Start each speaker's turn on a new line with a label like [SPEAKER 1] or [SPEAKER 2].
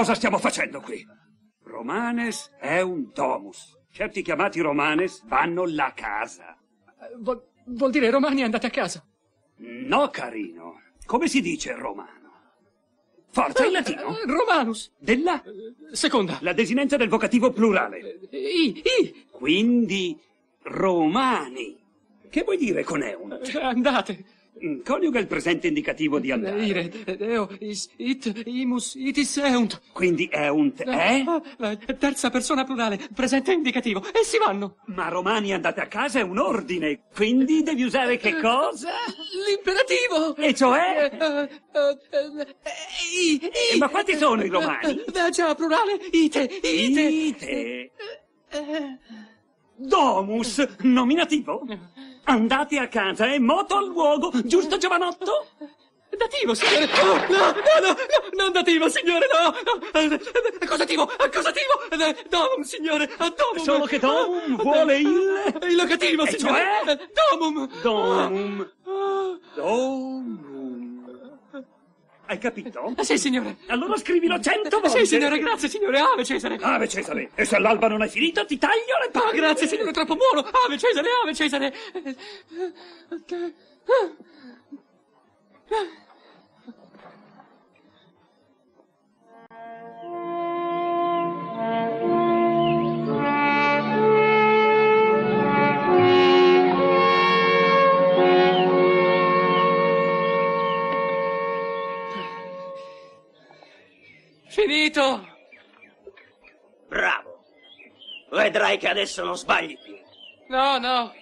[SPEAKER 1] cosa stiamo facendo qui? Romanes è un domus. Certi chiamati Romanes vanno la casa.
[SPEAKER 2] Vuol dire romani andate a casa?
[SPEAKER 1] No, carino. Come si dice romano? Forza, in latino.
[SPEAKER 2] Romanus.
[SPEAKER 1] Della?
[SPEAKER 2] Seconda.
[SPEAKER 1] La desinenza del vocativo plurale.
[SPEAKER 2] I.
[SPEAKER 1] Quindi, romani. Che vuoi dire con eunt?
[SPEAKER 2] Andate.
[SPEAKER 1] Coniuga il presente indicativo di andare.
[SPEAKER 2] Ire, eo, is, it, imus, itis eunt.
[SPEAKER 1] Quindi eunt è?
[SPEAKER 2] Terza persona plurale, presente indicativo. E si vanno.
[SPEAKER 1] Ma romani andate a casa è un ordine, quindi devi usare che cosa?
[SPEAKER 2] L'imperativo.
[SPEAKER 1] E cioè?
[SPEAKER 2] I.
[SPEAKER 1] Ma quanti sono i romani?
[SPEAKER 2] Già, plurale, ite.
[SPEAKER 1] Ite. Domus, nominativo? Andate a casa e moto al luogo, giusto giovanotto?
[SPEAKER 2] Dativo, signore! No, non dativo, signore, no! Accusativo! Domum, signore! Domum!
[SPEAKER 1] Solo che domum vuole
[SPEAKER 2] il locativo, signore!
[SPEAKER 1] Cioè?
[SPEAKER 2] Domum!
[SPEAKER 1] Hai capito?
[SPEAKER 2] Sì, signore.
[SPEAKER 1] Allora scrivilo 100 volte.
[SPEAKER 2] Sì, signore, grazie, signore. Ave Cesare.
[SPEAKER 1] Ave Cesare. E se all'alba non hai finito, ti taglio le palle.
[SPEAKER 2] Grazie, signore, troppo buono. Ave Cesare, Ave Cesare. Finito!
[SPEAKER 3] Bravo! Vedrai che adesso non sbagli più.
[SPEAKER 2] No.